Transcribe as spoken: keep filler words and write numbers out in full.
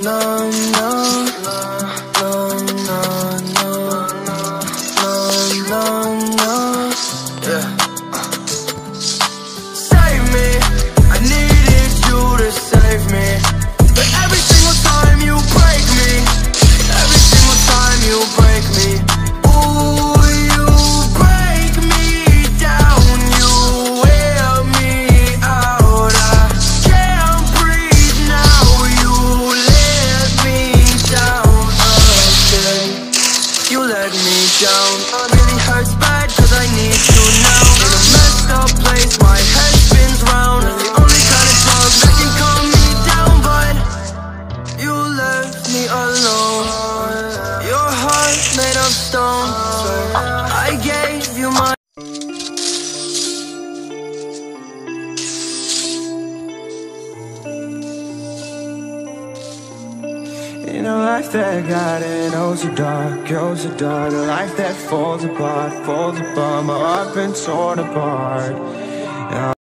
no, no, no, no, no, no, no, yeah. Save me, I needed you to save me, but every single time you break me, every single time you break me, ooh, you break me down, you wear me out, I can't breathe now, you let me down again, you let me down. It really hurts bad cause I need you now. In a messed up place, my head spins round. The only kind of drug that can calm me down, but you left me alone. Your heart made of stone, I gave you my in a life that got it, oh so dark, oh so dark. A life that falls apart, falls apart. My heart been torn apart.